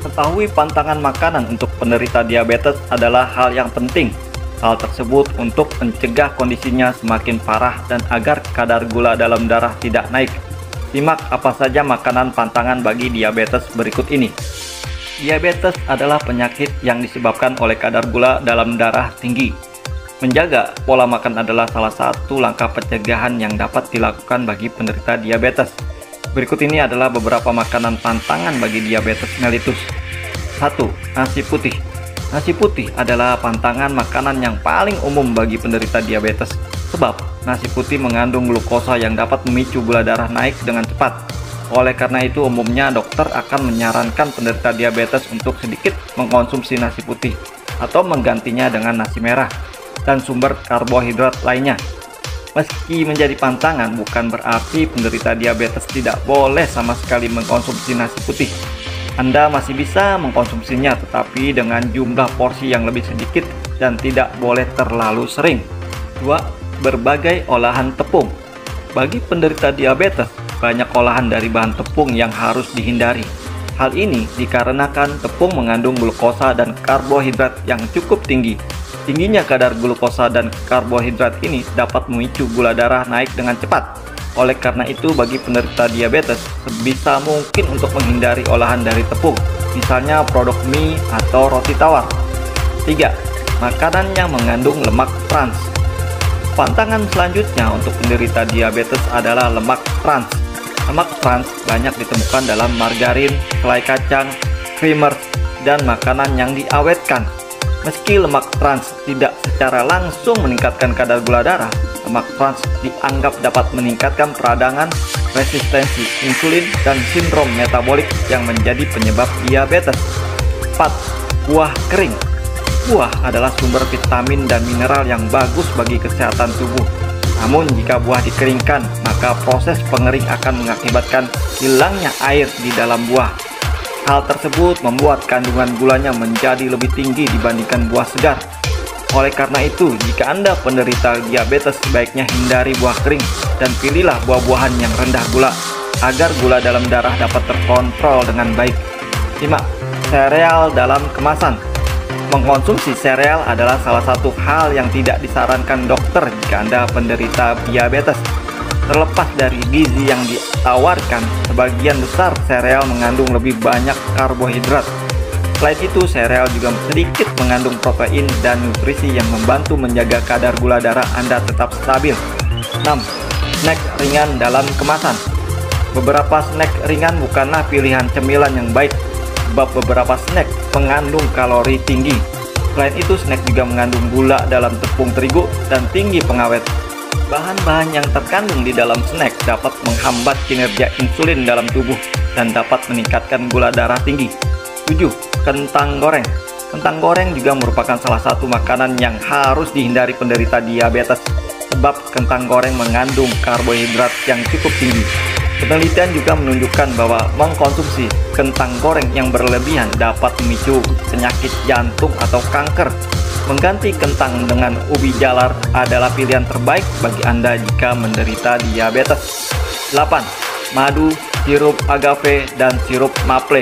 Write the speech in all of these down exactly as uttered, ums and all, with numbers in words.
Mengetahui pantangan makanan untuk penderita diabetes adalah hal yang penting. Hal tersebut untuk mencegah kondisinya semakin parah dan agar kadar gula dalam darah tidak naik. Simak apa saja makanan pantangan bagi diabetes berikut ini. Diabetes adalah penyakit yang disebabkan oleh kadar gula dalam darah tinggi. Menjaga pola makan adalah salah satu langkah pencegahan yang dapat dilakukan bagi penderita diabetes. Berikut ini adalah beberapa makanan pantangan bagi diabetes mellitus. satu. Nasi putih. Nasi putih adalah pantangan makanan yang paling umum bagi penderita diabetes, sebab nasi putih mengandung glukosa yang dapat memicu gula darah naik dengan cepat. Oleh karena itu, umumnya dokter akan menyarankan penderita diabetes untuk sedikit mengkonsumsi nasi putih atau menggantinya dengan nasi merah dan sumber karbohidrat lainnya. Meski menjadi pantangan, bukan berarti penderita diabetes tidak boleh sama sekali mengkonsumsi nasi putih. Anda masih bisa mengkonsumsinya, tetapi dengan jumlah porsi yang lebih sedikit dan tidak boleh terlalu sering. dua. Berbagai olahan tepung. Bagi penderita diabetes, banyak olahan dari bahan tepung yang harus dihindari. Hal ini dikarenakan tepung mengandung glukosa dan karbohidrat yang cukup tinggi. Tingginya kadar glukosa dan karbohidrat ini dapat memicu gula darah naik dengan cepat. Oleh karena itu, bagi penderita diabetes, sebisa mungkin untuk menghindari olahan dari tepung, misalnya produk mie atau roti tawar. tiga. Makanan yang mengandung lemak trans. Pantangan selanjutnya untuk penderita diabetes adalah lemak trans. Lemak trans banyak ditemukan dalam margarin, selai kacang, creamer, dan makanan yang diawetkan. Meski lemak trans tidak secara langsung meningkatkan kadar gula darah, lemak trans dianggap dapat meningkatkan peradangan, resistensi insulin, dan sindrom metabolik yang menjadi penyebab diabetes. empat. Buah kering. Buah adalah sumber vitamin dan mineral yang bagus bagi kesehatan tubuh. Namun jika buah dikeringkan, maka proses pengering akan mengakibatkan hilangnya air di dalam buah. Hal tersebut membuat kandungan gulanya menjadi lebih tinggi dibandingkan buah segar. Oleh karena itu, jika Anda penderita diabetes, sebaiknya hindari buah kering dan pilihlah buah-buahan yang rendah gula agar gula dalam darah dapat terkontrol dengan baik. lima. Sereal dalam kemasan. Mengkonsumsi sereal adalah salah satu hal yang tidak disarankan dokter jika Anda penderita diabetes. Terlepas dari gizi yang ditawarkan, sebagian besar sereal mengandung lebih banyak karbohidrat. Selain itu, sereal juga sedikit mengandung protein dan nutrisi yang membantu menjaga kadar gula darah Anda tetap stabil. enam. Snack ringan dalam kemasan. Beberapa snack ringan bukanlah pilihan cemilan yang baik, sebab beberapa snack mengandung kalori tinggi. Selain itu, snack juga mengandung gula dalam tepung terigu dan tinggi pengawet. Bahan-bahan yang terkandung di dalam snack dapat menghambat kinerja insulin dalam tubuh dan dapat meningkatkan gula darah tinggi. tujuh. Kentang goreng. Kentang goreng juga merupakan salah satu makanan yang harus dihindari penderita diabetes, sebab kentang goreng mengandung karbohidrat yang cukup tinggi. Penelitian juga menunjukkan bahwa mengkonsumsi kentang goreng yang berlebihan dapat memicu penyakit jantung atau kanker. Mengganti kentang dengan ubi jalar adalah pilihan terbaik bagi Anda jika menderita diabetes. delapan. Madu, sirup agave, dan sirup maple.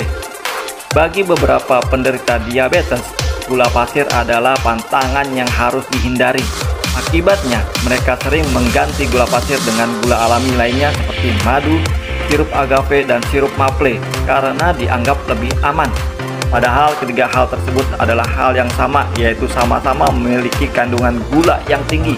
Bagi beberapa penderita diabetes, gula pasir adalah pantangan yang harus dihindari. Akibatnya, mereka sering mengganti gula pasir dengan gula alami lainnya seperti madu, sirup agave, dan sirup maple karena dianggap lebih aman. Padahal ketiga hal tersebut adalah hal yang sama, yaitu sama-sama memiliki kandungan gula yang tinggi.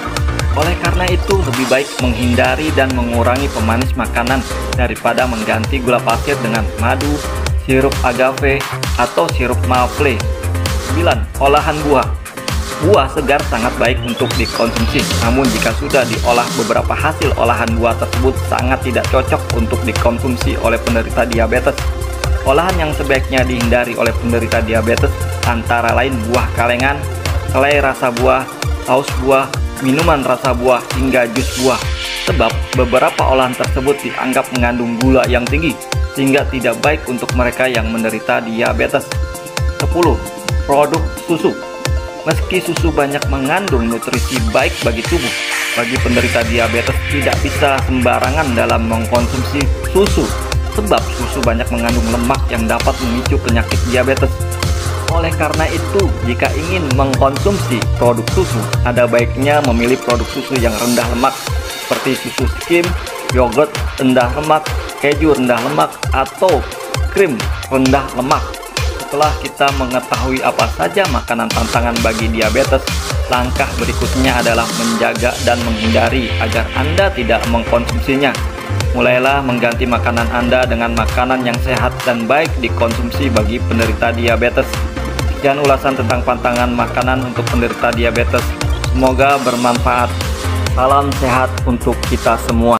Oleh karena itu, lebih baik menghindari dan mengurangi pemanis makanan daripada mengganti gula pasir dengan madu, sirup agave, atau sirup maple. sembilan. Olahan buah. Buah segar sangat baik untuk dikonsumsi, namun jika sudah diolah, beberapa hasil olahan buah tersebut sangat tidak cocok untuk dikonsumsi oleh penderita diabetes. Olahan yang sebaiknya dihindari oleh penderita diabetes antara lain buah kalengan, selai rasa buah, saus buah, minuman rasa buah, hingga jus buah. Sebab beberapa olahan tersebut dianggap mengandung gula yang tinggi, sehingga tidak baik untuk mereka yang menderita diabetes. sepuluh. Produk susu. Meski susu banyak mengandung nutrisi baik bagi tubuh, bagi penderita diabetes tidak bisa sembarangan dalam mengkonsumsi susu. sebab susu banyak mengandung lemak yang dapat memicu penyakit diabetes. Oleh karena itu, jika ingin mengkonsumsi produk susu, ada baiknya memilih produk susu yang rendah lemak, seperti susu skim, yogurt rendah lemak, keju rendah lemak, atau krim rendah lemak. Setelah kita mengetahui apa saja makanan tantangan bagi diabetes, langkah berikutnya adalah menjaga dan menghindari agar Anda tidak mengkonsumsinya. Mulailah mengganti makanan Anda dengan makanan yang sehat dan baik dikonsumsi bagi penderita diabetes. Sekian ulasan tentang pantangan makanan untuk penderita diabetes. Semoga bermanfaat. Salam sehat untuk kita semua.